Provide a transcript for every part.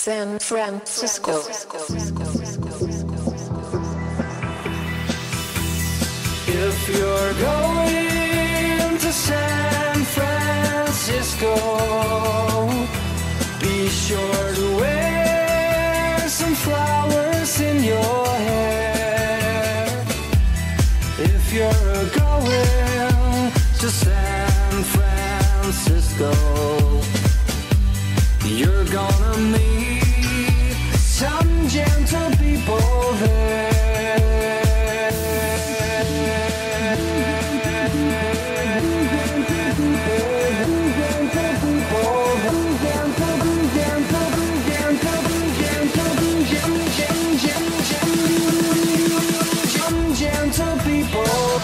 San Francisco. If you're going to San Francisco, be sure to wear some flowers in your hair. If you're going to San Francisco, you're gonna meet some gentle people there. Gentle people.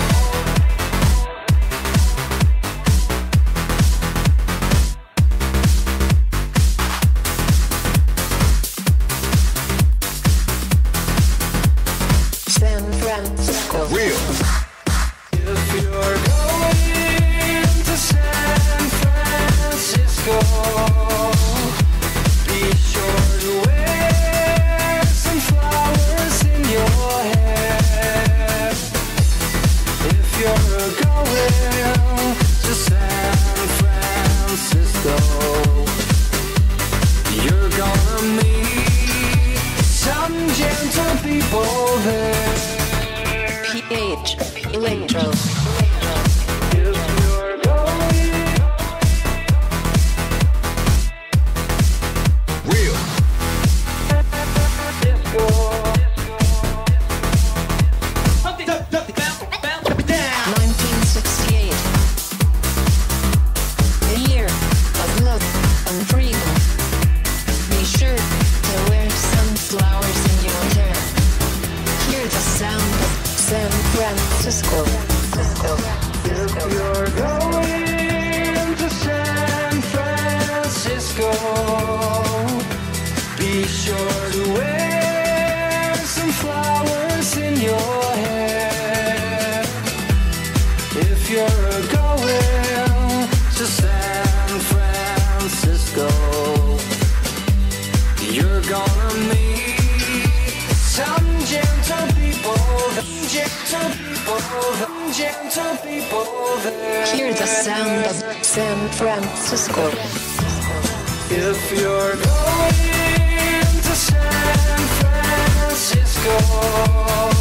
San Francisco. Real. If you're going to San Francisco, be sure to wear some flowers in your hair. If you're going to San Francisco, you're gonna meet some gentle people there. PH Electro. If you're going real disco. 1968. A year of love and freedom. Be sure to wear some flowers in your hair. Hear the sound of San Francisco. If you're going to San Francisco, be sure to wear some flowers in your hair. If you're going to San Francisco, you're gonna meet some gentle people, gentle people there. Hear the sound of San Francisco. If you're going to San Francisco,